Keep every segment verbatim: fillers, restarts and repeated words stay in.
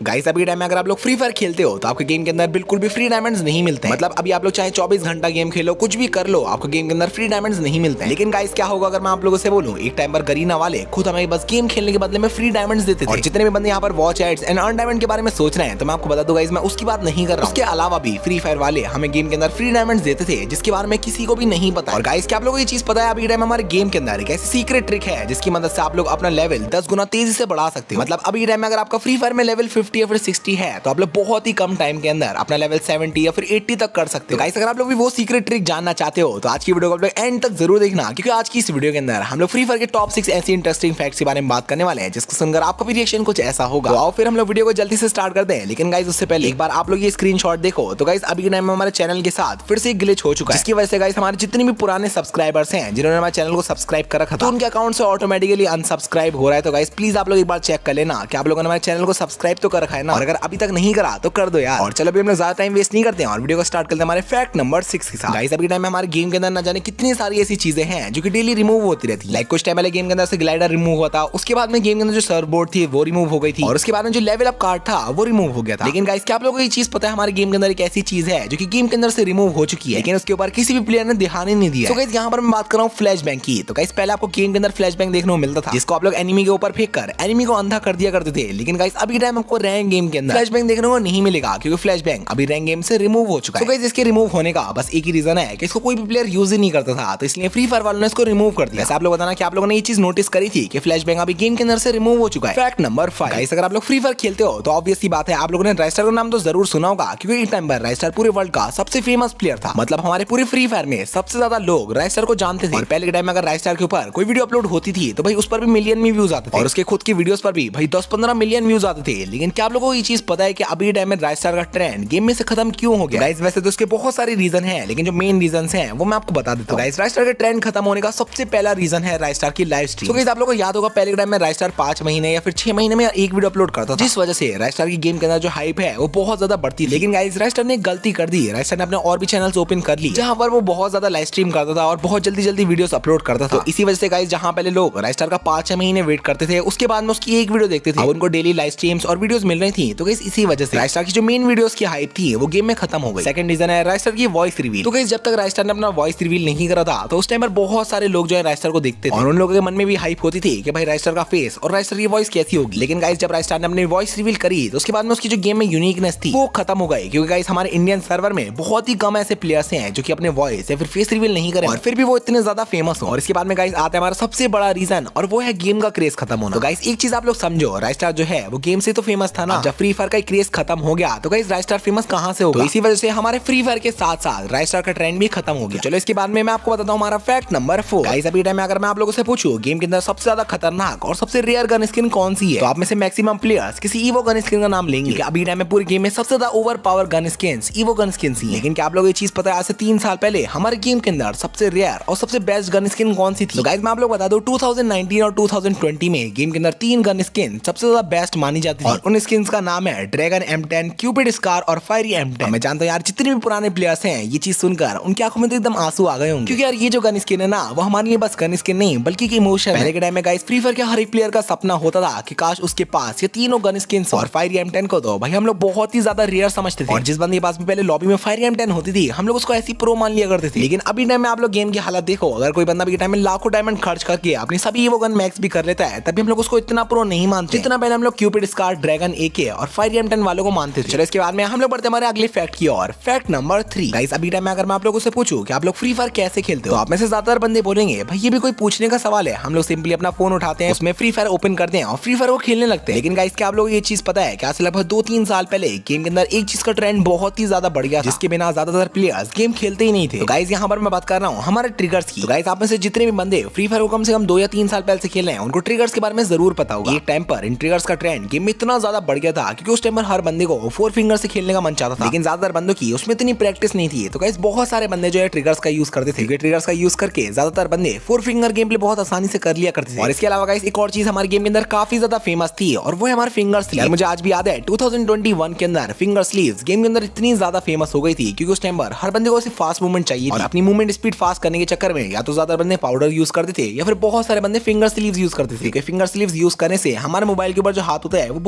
Guys अभी time में अगर आप लोग फ्री फायर खेलते हो तो आपके गेम के अंदर बिल्कुल भी फ्री डायमंड्स नहीं मिलते हैं। मतलब अभी आप लोग चाहे चौबीस घंटा गेम खेलो, कुछ भी कर लो, आपको गेम के अंदर फ्री डायमंड्स नहीं मिलते हैं। लेकिन गाइस क्या होगा अगर मैं आप लोगों से बोलूं, एक टाइम पर गरीना वाले खुद हमें बस गेम खेलने के बदले में फ्री डायमंड्स देते थे। और जितने भी बंदे यहाँ पर watch ads and earn diamond के बारे में सोच रहे हैं तो मैं आपको बता दूं गाइस, मैं उसकी बात नहीं कर रहा हूं। उसके अलावा भी फ्री फायर वाले हमें गेम के अंदर फ्री डायमंड्स देते थे जिसके बारे में किसी को भी नहीं पता। और गाइस क्या आप लोगों को ये चीज पता है, अभी टाइम हमारे गेम के अंदर एक ऐसी सीक्रेट ट्रिक है जिसकी मदद से आप लोग अपना लेवल दस गुना तेजी से बढ़ा सकते हो। मतलब अभी टाइम में अगर आपका फ्री फायर में लेवल फिफ्टी या फिर सिक्सटी है तो आप लोग बहुत ही कम टाइम के अंदर अपना लेवल सेवेंटी या फिर एट्टी तक कर सकते हो। गाइस अगर आप लोग भी वो सीक्रेट ट्रिक जानना चाहते हो तो आज की वीडियो को आप लोग एंड तक जरूर देखना, क्योंकि आज की इस वीडियो के अंदर हम लोग फ्री फायर के टॉप सिक्स ऐसी इंटरेस्टिंग फैक्ट्स के बारे में बात करने वाले हैं जिसको सुनकर आपका भी रिएक्शन कुछ ऐसा होगा। तो आओ फिर हम लोग वीडियो को जल्दी से स्टार्ट करते हैं। लेकिन गाइस उससे पहले एक बार आप लोग ये स्क्रीनशॉट देखो। तो गाइस अभी के टाइम में हमारे चैनल के साथ फिर से एक ग्लिच हो चुका है, जिसकी वजह से गाइस हमारे जितने भी पुराने सब्सक्राइबर्स हैं जिन्होंने हमारे चैनल को सब्सक्राइब कर रखा था, तो उनके अकाउंट से ऑटोमेटिकली अनसब्सक्राइब हो रहा है। तो गाइस प्लीज आप लोग एक बार चेक कर लेना कि आप लोगों ने हमारे चैनल को सब्सक्राइब तो कर रखा है ना, और अगर अभी तक नहीं करा तो कर दो यार। और चलो अभी हम लोग ज्यादा टाइम वेस्ट नहीं करते हैं और वीडियो को स्टार्ट करते हैं हमारे फैक्ट नंबर सिक्स के साथ। गाइस अभी टाइम में हमारे गेम के अंदर ना जाने कितनी सारी ऐसी चीजें हैं जो कि डेली रिमूव होती रहती है। लाइक कुछ टाइम पहले गेम के अंदर से ग्लाइडर रिमूव हुआ था, उसके बाद में गेम के अंदर जो सर्वर बोर्ड थी वो रिमूव हो गई थी, और उसके बाद में जो लेवल अप कार्ड था वो रिमूव हो गया था। लेकिन गाइस क्या आप लोगों को ये चीज पता है, हमारे गेम के अंदर एक ऐसी चीज है जो कि गेम के अंदर से रिमूव हो चुकी है, लेकिन उसके ऊपर किसी भी प्लेयर ने ध्यान ही नहीं दिया। तो गाइस यहाँ पर मैं बात कर रहा हूँ फ्लैश बैंक की। तो गाइस पहले आपको गेम के अंदर फ्लैश बैंक देखने को मिलता था, जिसको आप लोग एनिमी के ऊपर फेंक कर एनिमी को अंधा कर दिया करते थे। लेकिन गाइस अभी टाइम आपको रैंक गेम के अंदर फ्लैश बैंक देखने को नहीं मिलेगा, क्योंकि फ्लैश बैंक अभी रैंक गेम से रिमूव हो चुका है। तो गाइस इसके रिमूव होने का बस एक ही रीजन है कि इसको कोई भी प्लेयर यूज ही नहीं करता था, तो इसलिए फ्री फायर वालों ने इसको रिमूव कर दिया। आप लोग बताना कि आप लोगों ने ये चीज नोटिस करी थी कि फ्लैश बैंक अभी गेम के अंदर से रिमूव हो चुका है। Fact number five. गाइस अगर आप लोग फ्री फायर खेलते हो तो ऑब्वियस सी बात है आप लोगों ने राइस्टार का नाम तो जरूर सुना होगा, क्योंकि इस टाइम पर राइस्टार पूरे वर्ल्ड का सबसे फेमस प्लेयर था। मतलब हमारे पूरे फ्री फायर में सबसे ज्यादा लोग राइस्टार को जानते थे। और पहले के टाइम में अगर राइस्टार के ऊपर कोई वीडियो अपलोड होती थी तो भाई उस पर भी मिलियन में व्यूज आते थे, और उसके खुद की वीडियोस पर भी भाई दस पंद्रह मिलियन व्यूज आते थे। लेकिन क्या आप लोगों को ये चीज पता है कि अभी टाइम में राइस्टार का ट्रेंड गेम में से खत्म क्यों हो गया? गाइस वैसे तो इसके बहुत सारे रीजन हैं, लेकिन जो मेन रीजन हैं वो मैं आपको बता देता हूं। गाइस राइस्टार का ट्रेंड खत्म होने का सबसे पहला रीजन है राइस्टार की लाइव स्ट्रीम। तो गाइस आप लोगों को याद होगा पहले के टाइम में राइस्टार पांच महीने या फिर छह महीने में एक वीडियो अपलोड करता था, जिस वजह से राइस्टार की गेम के अंदर जो हाइप है वो बहुत ज्यादा बढ़ती थी। लेकिन गाइस राइस्टार ने गलती कर दी, राइस्टार ने अपने और भी चैनल्स ओपन कर ली जहां पर वो बहुत ज्यादा लाइव स्ट्रीम करता था और बहुत जल्दी जल्दी वीडियोस अपलोड करता था। तो इसी वजह से गाइस जहां पहले लोग राइस्टार का पांच छह महीने वेट करते थे, उसके बाद में उसकी एक वीडियो देखते थे, अब उनको डेली लाइव स्ट्रीम्स और वीडियोस मिल रही थी। तो गाइस इसी वजह से राइस्टार की जो मेन वीडियोस की हाइप थी वो गेम में खत्म हो गई। सेकंड रीजन है राइस्टार की वॉइस रिवील। तो गाइस जब तक राइस्टार ने अपना वॉइस रिवील नहीं करा था तो उस टाइम पर बहुत सारे लोग जो है राइस्टार को देखते थे, और उन लोगों के मन में भी हाइप होती थी कि भाई राइस्टार का फेस और राइस्टार की वॉइस कैसी होगी। लेकिन गाइस जब राइस्टार ने अपनी वॉइस रिवील करी तो उसके बाद में उसकी जो गेम में यूनिकनेस थी वो खत्म हो गई, क्योंकि गाइस हमारे इंडियन सर्वर में बहुत ही कम ऐसे प्लेयर्स हैं जो कि अपने वॉइस या फिर फेस रिवील नहीं करें और फिर भी वो इतने ज्यादा फेमस हो। और इसके बाद में गाइस आता है हमारा सबसे बड़ा रीजन, और वो है गेम का क्रेज खत्म होना। तो गाइस एक चीज आप लोग समझो, राइस्टार जो है वो गेम से तो फेमस था ना, जब फ्री फायर का क्रेज खत्म हो गया तो गाइस राइस्टार फेमस कहां से होगा? तो इसी वजह से हमारे फ्री फायर के साथ साथ राइस्टार का ट्रेंड भी खत्म हो गया। चलो इसके बाद में मैं आपको बताता हूं हमारा फैक्ट नंबर फोर। गाइस अभी टाइम में अगर मैं आप लोगों से पूछूं गेम के अंदर सबसे ज्यादा खतरनाक और सबसे रेयर गन स्किन कौन सी है, तो आप में से मैक्सिमम प्लेयर्स किसी ईवो गन स्किन का नाम लेंगे। अभी टाइम में पूरी गेम में सबसे ज्यादा over power gun skins evo gun skins ही। लेकिन क्या आप लोग ये चीज पता है आज से तीन साल पहले हमारे गेम के अंदर सबसे रेयर और सबसे बेस्ट गन स्किन कौन सी थी? तो गाइस मैं आप लोग बता दूं टू थाउजेंड नाइनटीन और टू थाउजेंड ट्वेंटी में गेम के अंदर तीन गन स्किन सबसे ज्यादा बेस्ट मानी जाती थी, और उन स्किन्स का नाम है dragon M ten, cupid scar और फायरी एम टेन। मैं जानता हूं यार जितने भी पुराने प्लेयर्स हैं ये चीज सुनकर उनकी आंखों में तो एकदम आंसू आ गए होंगे, क्योंकि यार ये जो गन स्किन है ना वो हमारे लिए बस गन स्किन नहीं बल्कि एक इमोशन है। पहले के टाइम में गाइस फ्री फायर के हर एक प्लेयर का सपना होता था कि काश उसके पास ये तीनों गन स्किन्स और फायरी एम टेन को दो। भाई हम लोग बहुत ही ज्यादा रेयर समझते थे, और जिस बंदे के पास भी पहले लॉबी में फायरी एम टेन होती थी हम लोग उसको ऐसी प्रो मान लिया करते थे। लेकिन अभी टाइम में आप लोग गेम की हालत देखो, अगर कोई बंदा भी टाइम में लाखों डायमंड खर्च करके अपनी सभी वो गन मैक्स भी कर लेता है तभी हम लोग उसको इतना प्रो नहीं मानते जितना पहले हम लोग क्यूपिड स्कार, ड्रैगन एके और फायरी एम टेन वालों को मानते थे। चलो इसके बाद में हम लोग बढ़ते हमारे अगले फैक्ट की ओर। Fact number three. गाइस अभी टाइम में अगर मैं आप लोगों से पूछूं कि आप लोग फ्री फायर कैसे खेलते हो, तो आप में से ज्यादातर बंदे बोलेंगे भाई ये भी कोई पूछने का सवाल है, हम लोग सिंपली अपना फोन उठाते हैं, उसमें फ्री फायर ओपन करते हैं और फ्री फायर को खेलने लगते हैं। लेकिन गाइस क्या आप लोग ये चीज पता है, क्या से लगभग दो तीन साल पहले गेम के अंदर एक चीज का ट्रेंड बहुत ही ज्यादा बढ़ गया, जिसके बिना ज्यादातर प्लेयर्स गेम खेलते ही नहीं थे। तो गाइस यहाँ पर मैं बात कर रहा हूँ हमारे ट्रिगर्स की। तो गाइस आप में से जितने भी बंदे फ्री फायर को कम से कम दो या तीन साल पहले से खेल रहे हैं उनको ट्रिगर्स के बारे में जरूर पता होगा। एक टाइम पर इन ट्रिगर्स का ट्रेंड गेम में इतना ज्यादा बढ़ गया था क्योंकि उस टाइम पर हर बंदे को फोर फिंगर से खेलने का मन चाहता था, लेकिन ज्यादातर बंदों की उसमें इतनी प्रैक्टिस नहीं थी। तो गाइस बहुत सारे बंदे जो है ट्रिगर्स का यूज करते थे, ट्रिगर्स का यूज करके ज्यादातर बंदे फोर फिंगर गेम प्ले बहुत आसानी से कर लिया करते थे। और इसके अलावा गाइस एक और चीज हमारे गेम के अंदर काफी ज्यादा फेमस थी और वो है हमारे फिंगर स्लीव। मुझे आज भी याद है टू थाउजेंड ट्वेंटी वन के अंदर फिंगर स्लीव्स गेम के अंदर इतनी ज्यादा फेमस हो गई थी क्योंकि उस टाइम पर हर बंदे को सिर्फ फास्ट मूवमेंट चाहिए और अपनी मूवमेंट स्पीड फास्ट करने के चक्कर में या तो ज्यादा बंदे पाउडर यूज करते थे या फिर बहुत सारे बंदे फिंगर स्लीव्स यूज करते थे। फिंगर स्लीव्स यूज करने से हमारे मोबाइल के ऊपर जो हाथ होता है वो बहुत स्मूथ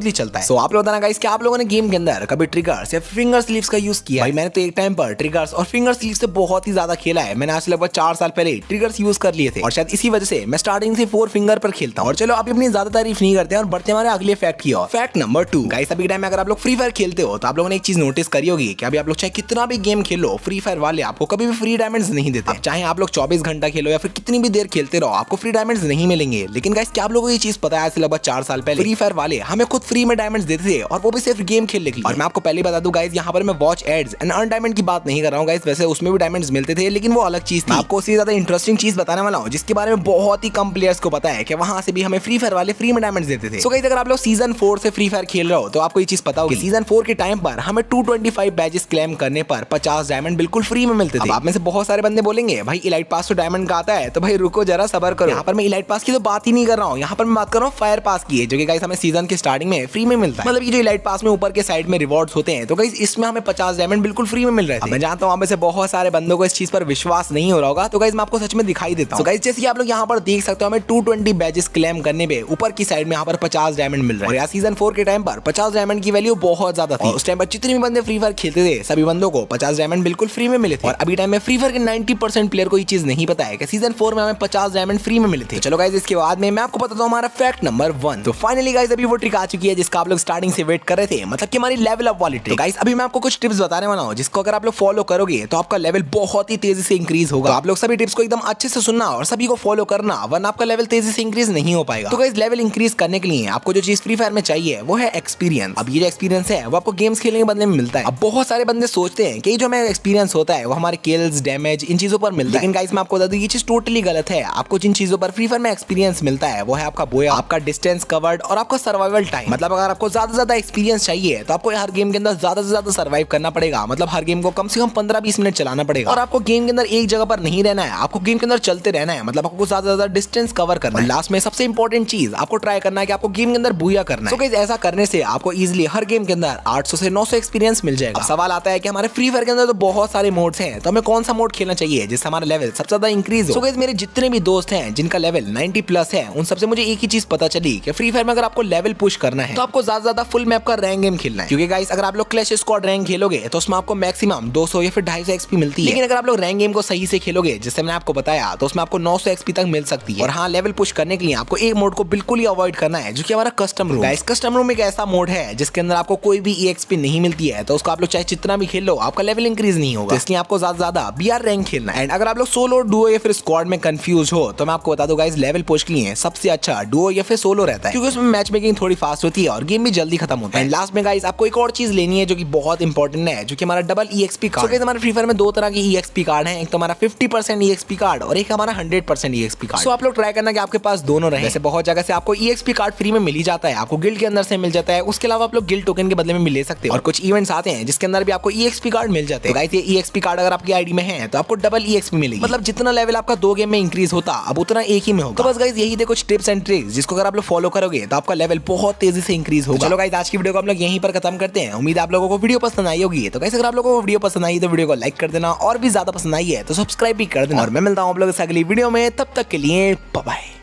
स्मूथली चलता है। सो आप लोग बताना गाइस क्या आप लोगों ने गेम के अंदर कभी ट्रिगर्स या फिंगर स्लीव्स का यूज किया? भाई मैंने तो एक टाइम पर ट्रिगर्स और फिंगर स्लीव्स से बहुत ही ज्यादा खेला है। मैंने आज लगभग चार साल पहले ट्रिगर्स यूज कर लिए थे और शायद इसी वजह से मैं स्टार्टिंग से फोर फिंगर पर खेलता हूँ। और चलो अभी अपनी ज्यादा तारीफ नहीं करते और बढ़ते हमारे अगले फैक्ट की ओर। फैक्ट नंबर टू गाइस, अभी टाइम में अगर आप लोग फ्री फायर खेलते हो तो आप लोगों ने एक चीज नोटिस करी होगी कि अभी आप लोग चाहे कितना भी गेम खेलो, फ्री फायर वाले आपको कभी भी फ्री डायमंड्स नहीं देते। चाहे आप लोग चौबीस घंटा खेलो या फिर कितनी भी देर खेलते रहो, आपको फ्री डायमंड्स नहीं मिलेंगे। लेकिन गाइस क्या आप लोगों को ये चीज पता है, लगभग चार साल पहले फ्री फायर वाले हमें खुद फ्री में डायमंड्स देते थे और वो भी सिर्फ गेम खेलने के लिए। और मैं आपको पहले बता दूं गाइस, यहाँ पर मैं watch ads and earn diamond की बात नहीं कर रहा हूँ गाइस, वैसे उसमें भी डायमंड्स मिलते थे लेकिन वो अलग चीज थी। आपको उससे ज्यादा इंटरेस्टिंग चीज बताने वाला हूँ जिसके बारे में बहुत ही कम प्लेयर्स को पता है कि वहां से भी हमें फ्री फायर वाले फ्री में डायमंड्स देते थे। सो गाइस अगर आप लोग सीजन फोर से फ्री फायर खेल रहे हो तो आपको ये चीज पता होगी, सीजन फोर के टाइम पर हमें two twenty five badges claim करने पर पचास डायमंड बिल्कुल फ्री में मिलते थे। अब आप में से बहुत सारे बंदे बोलेंगे भाई इलाइट पास तो डायमंड का आता है, तो भाई रुको जरा सबर करो। यहाँ पर मैं इलाइट पास की तो बात ही नहीं कर रहा हूँ, यहाँ पर मैं बात कर रहा हूँ फायर पास की है, जो कि गाइस हमें सीजन के स्टार्टिंग में फ्री में मिलता है। मतलब ये जो इलाइट पास में ऊपर के साइड में रिवॉर्ड्स होते हैं, तो गाइस इसमें हमें पचास डायमंड बिल्कुल फ्री में मिल रहे थे। मैं जानता हूँ वहाँ में से बहुत सारे बंदों को इस चीज पर विश्वास नहीं हो रहा होगा, तो गाइस मैं आपको सच में दिखाई देता हूँ। गाइस जैसे कि आप लोग यहाँ पर देख सकते हो, हमें टू ट्वेंटी बैजेस क्लेम करने पे ऊपर की साइड में यहाँ पर पचास डायमंड मिल रहा है। और यहाँ सीजन फोर के टाइम पर पचास डायमंड की वैल्यू बहुत ज्यादा थी। उस टाइम पर जितने भी बंदे फ्री फायर खेलते थे सभी बंदों को पचास डायमंड बिल्कुल फ्री में मिले थे। और अभी टाइम में फ्री फायर के नाइंटी परसेंट प्लेयर को ये चीज नहीं पता है कि सीजन फोर में हमें पचास डायमंड फ्री में मिले थे। चलो गाइस इसके बाद में मैं आपको बताता हूँ हमारा फैक्ट नंबर वन। तो फाइनली गाइस अभी वो ट्रिक आ चुकी है जिसका आप लोग स्टार्टिंग से वेट कर रहे थे, मतलब कि हमारी लेवल अप वाली ट्रिक। गाइस अभी मैं आपको कुछ टिप्स बताने वाला हूँ जिसको अगर आप लोग फॉलो करोगे तो आपका लेवल बहुत ही तेजी से इंक्रीज होगा। तो आप लोग सभी टिप्स को एकदम अच्छे से सुनना और सभी को फॉलो करना, वरना आपका लेवल तेजी से इंक्रीज नहीं हो पाएगा। तो गाइस लेवल इंक्रीज करने के लिए आपको जो चीज फ्री फायर में चाहिए वो है एक्सपीरियंस। अब ये जो एक्सपीरियंस है वो आपको गेम्स खेलने के बदले में मिलता है। अब बहुत सारे बंदे सोचते हैं कि जो हमें एक्सपीरियंस होता है वो हमारे किल्स, डैमेज, इन चीजों पर मिलता है। लेकिन गाइस मैं आपको बता दूं ये चीज टोटली गलत है। आपको जिन चीजों पर फ्री फायर में एक्सपीरियंस मिलता है वो है आपका बोया, आपका डिस्टेंस कवर्ड और आपका सर्वाइवल टाइम। मतलब अगर आपको ज्यादा से ज्यादा एक्सपीरियंस चाहिए तो आपको हर गेम के अंदर ज्यादा से ज्यादा सर्वाइव करना पड़ेगा। मतलब हर गेम को कम से कम पंद्रह बीस मिनट चलाना पड़ेगा और आपको गेम के अंदर एक जगह पर नहीं रहना है, आपको गेम के अंदर चलते रहना है। मतलब आपको ज्यादा से ज्यादा डिस्टेंस कवर करना है। लास्ट में सबसे इंपॉर्टेंट चीज आपको ट्राई करना है कि आपको गेम के अंदर बुया करना है। तो गाइस ऐसा करने से आपको इजीली हर गेम के अंदर आठ सौ से नौ सौ एक्सपीरियंस मिल जाएगा। सवाल आता है कि हमारे फ्री फायर के अंदर तो बहुत सारे मोड्स हैं, तो हमें कौन सा मोड खेलना चाहिए जिससे हमारा लेवल सबसे ज्यादा इंक्रीज हो। तो गाइस मेरे जितने भी दोस्त हैं जिनका लेवल नाइंटी प्लस है उन सबसे मुझे एक ही चीज पता चली कि फ्री फायर में अगर आपको लेवल पुश करना है तो आपको ज्यादा ज्यादा फुल मैप का रैंक गेम खेलना है। क्योंकि गाइस अगर आप लोग क्लैश स्क्वाड रैंक खेलोगे तो उसमें आपको मैक्सिमम दो सौ या फिर ढाई सौ एक्सपी मिलती है। लेकिन अगर आप लोग रैंक गेम को सही से खेलोगे जैसे मैंने आपको बताया तो उसमें आपको नौ सौ एक्सपी तक मिल सकती है। और हाँ, लेवल पुश करने के लिए आपको एक मोड को बिल्कुल ही अवॉइड करना है जो कि हमारा custom room. Guys custom room एक ऐसा मोड है जिसके अंदर आपको कोई भी ईएक्सपी नहीं मिलती है, तो उसको आप लोग चाहे जितना भी खेल लो आपका लेवल इंक्रीज नहीं होगा। तो इसलिए आपको ज्यादा ज्यादा बीआर रैंक खेलना है। एंड अगर आप लोग सोलो, डुओ या फिर स्क्वाड में कंफ्यूज हो तो मैं आपको बता दूं गाइस लेवल पुश के लिए सबसे अच्छा डुओ या फिर सोलो रहता है, क्योंकि उसमें मैच मेकिंग थोड़ी फास्ट होती है और गेम भी जल्दी खत्म होता है। एंड लास्ट में गाइस आपको एक और चीज लेनी है जो कि बहुत इंपॉर्टेंट है, जो कि हमारा डबल ईएक्सपी कार्ड। तो हमारे फ्री फायर में दो तरह के ईएक्सपी कार्ड हैं, एक तो हमारा फिफ्टी परसेंट ईएक्सपी कार्ड और एक हमारा hundred percent EXP card. So आप लोग ट्राई करना कि आपके पास दोनों रहे। वैसे बहुत जगह से आपको ईएक्सपी कार्ड फ्री में मिल ही जाता है, आपको गिल्ड के अंदर से मिल जाता है, उसके अलावा आप लोग गिल्ड टोकन के बदले में भी ले सकते हो। और कुछ इवेंट्स आते हैं जिसके अंदर भी आपको ईएक्सपी कार्ड मिल जाते हैं। तो गाइस ये ईएक्सपी कार्ड अगर आपकी आईडी में है तो आपको डबल ईएक्सपी मिलेगी। मतलब जितना लेवल आपका दो गेम में इंक्रीज होता अब उतना एक ही में होगा। तो बस गाइस यही थे कुछ टिप्स एंड ट्रिक्स जिसको अगर आप लोग फॉलो करोगे तो आपका लेवल बहुत तेजी से इंक्रीज होगा। चलो गाइस आज की वीडियो को हम लोग यहीं पर खत्म करते हैं। उम्मीद है आप लोगों को वीडियो पसंद आई होगी। तो गाइस अगर आप लोगों को वीडियो पसंद आई तो वीडियो को लाइक कर देना और भी ज्यादा पसंद आई है तो सब्सक्राइब भी कर देना। और मैं मिलता हूं आप लोगों से अगली वीडियो में, तब तक के लिए बाय बाय।